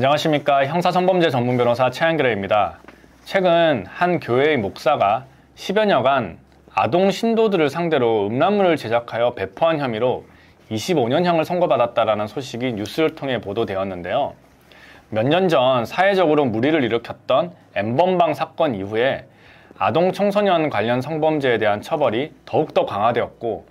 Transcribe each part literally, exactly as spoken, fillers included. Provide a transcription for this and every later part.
안녕하십니까. 형사성범죄 전문 변호사 최한결입니다. 최근 한 교회의 목사가 십여 년간 아동 신도들을 상대로 음란물을 제작하여 배포한 혐의로 이십오 년형을 선고받았다라는 소식이 뉴스를 통해 보도되었는데요. 몇 년 전 사회적으로 물의를 일으켰던 엠번방 사건 이후에 아동 청소년 관련 성범죄에 대한 처벌이 더욱더 강화되었고,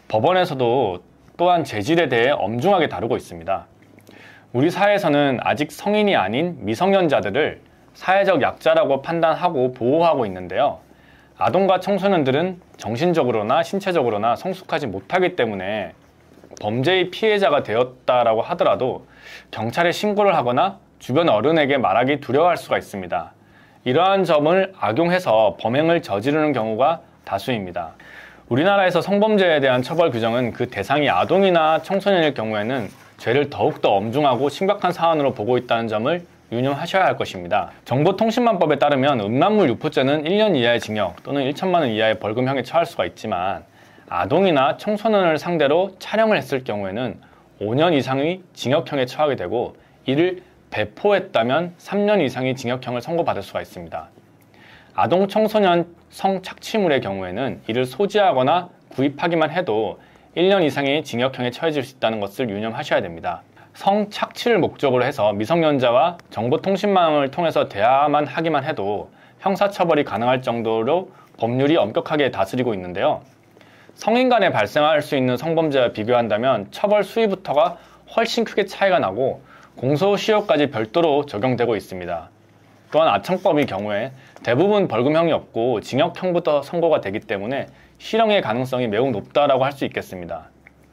법원에서도 또한 재질에 대해 엄중하게 다루고 있습니다. 우리 사회에서는 아직 성인이 아닌 미성년자들을 사회적 약자라고 판단하고 보호하고 있는데요. 아동과 청소년들은 정신적으로나 신체적으로나 성숙하지 못하기 때문에 범죄의 피해자가 되었다라고 하더라도 경찰에 신고를 하거나 주변 어른에게 말하기 두려워할 수가 있습니다. 이러한 점을 악용해서 범행을 저지르는 경우가 다수입니다. 우리나라에서 성범죄에 대한 처벌 규정은 그 대상이 아동이나 청소년일 경우에는 죄를 더욱더 엄중하고 심각한 사안으로 보고 있다는 점을 유념하셔야 할 것입니다. 정보통신망법에 따르면 음란물 유포죄는 일 년 이하의 징역 또는 천만 원 이하의 벌금형에 처할 수가 있지만, 아동이나 청소년을 상대로 촬영을 했을 경우에는 오 년 이상의 징역형에 처하게 되고, 이를 배포했다면 삼 년 이상의 징역형을 선고받을 수가 있습니다. 아동 청소년 성착취물의 경우에는 이를 소지하거나 구입하기만 해도 일 년 이상의 징역형에 처해질 수 있다는 것을 유념하셔야 됩니다. 성착취를 목적으로 해서 미성년자와 정보통신망을 통해서 대화만 하기만 해도 형사처벌이 가능할 정도로 법률이 엄격하게 다스리고 있는데요. 성인 간에 발생할 수 있는 성범죄와 비교한다면 처벌 수위부터가 훨씬 크게 차이가 나고 공소시효까지 별도로 적용되고 있습니다. 또한 아청법의 경우에 대부분 벌금형이 없고 징역형부터 선고가 되기 때문에 실형의 가능성이 매우 높다라고 할 수 있겠습니다.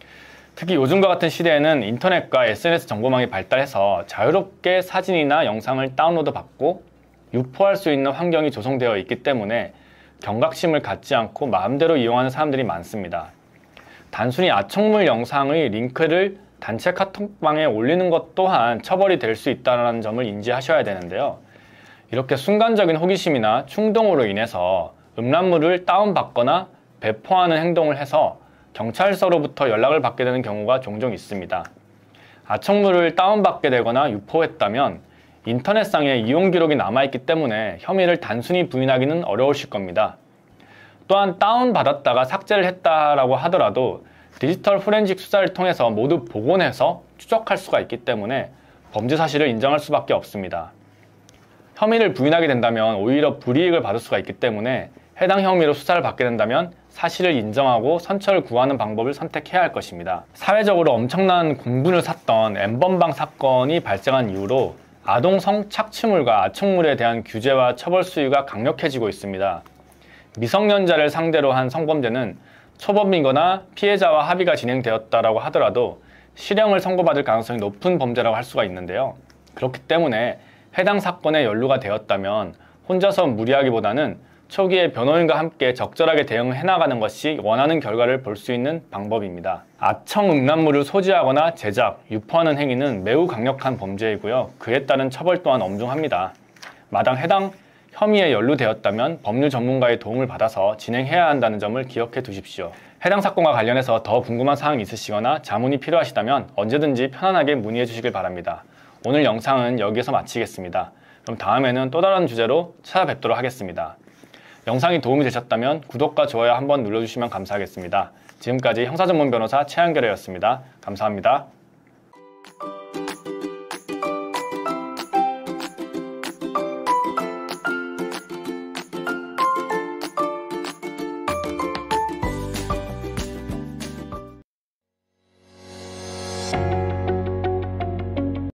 특히 요즘과 같은 시대에는 인터넷과 에스엔에스 정보망이 발달해서 자유롭게 사진이나 영상을 다운로드 받고 유포할 수 있는 환경이 조성되어 있기 때문에 경각심을 갖지 않고 마음대로 이용하는 사람들이 많습니다. 단순히 아청물 영상의 링크를 단체 카톡방에 올리는 것 또한 처벌이 될 수 있다는 점을 인지하셔야 되는데요. 이렇게 순간적인 호기심이나 충동으로 인해서 음란물을 다운받거나 배포하는 행동을 해서 경찰서로부터 연락을 받게 되는 경우가 종종 있습니다. 아청물을 다운받게 되거나 유포했다면 인터넷상에 이용 기록이 남아있기 때문에 혐의를 단순히 부인하기는 어려우실 겁니다. 또한 다운받았다가 삭제를 했다라고 하더라도 디지털 포렌식 수사를 통해서 모두 복원해서 추적할 수가 있기 때문에 범죄 사실을 인정할 수밖에 없습니다. 혐의를 부인하게 된다면 오히려 불이익을 받을 수가 있기 때문에 해당 혐의로 수사를 받게 된다면 사실을 인정하고 선처를 구하는 방법을 선택해야 할 것입니다. 사회적으로 엄청난 공분을 샀던 엠번방 사건이 발생한 이후로 아동 성착취물과 아청물에 대한 규제와 처벌 수위가 강력해지고 있습니다. 미성년자를 상대로 한 성범죄는 초범이거나 피해자와 합의가 진행되었다라고 하더라도 실형을 선고받을 가능성이 높은 범죄라고 할 수가 있는데요. 그렇기 때문에 해당 사건에 연루가 되었다면 혼자서 무리하기보다는 초기에 변호인과 함께 적절하게 대응을 해나가는 것이 원하는 결과를 볼 수 있는 방법입니다. 아청 음란물을 소지하거나 제작, 유포하는 행위는 매우 강력한 범죄이고요. 그에 따른 처벌 또한 엄중합니다. 마당 해당 혐의에 연루되었다면 법률 전문가의 도움을 받아서 진행해야 한다는 점을 기억해 두십시오. 해당 사건과 관련해서 더 궁금한 사항이 있으시거나 자문이 필요하시다면 언제든지 편안하게 문의해 주시길 바랍니다. 오늘 영상은 여기에서 마치겠습니다. 그럼 다음에는 또 다른 주제로 찾아뵙도록 하겠습니다. 영상이 도움이 되셨다면 구독과 좋아요 한번 눌러주시면 감사하겠습니다. 지금까지 형사전문 변호사 최한결이었습니다. 감사합니다.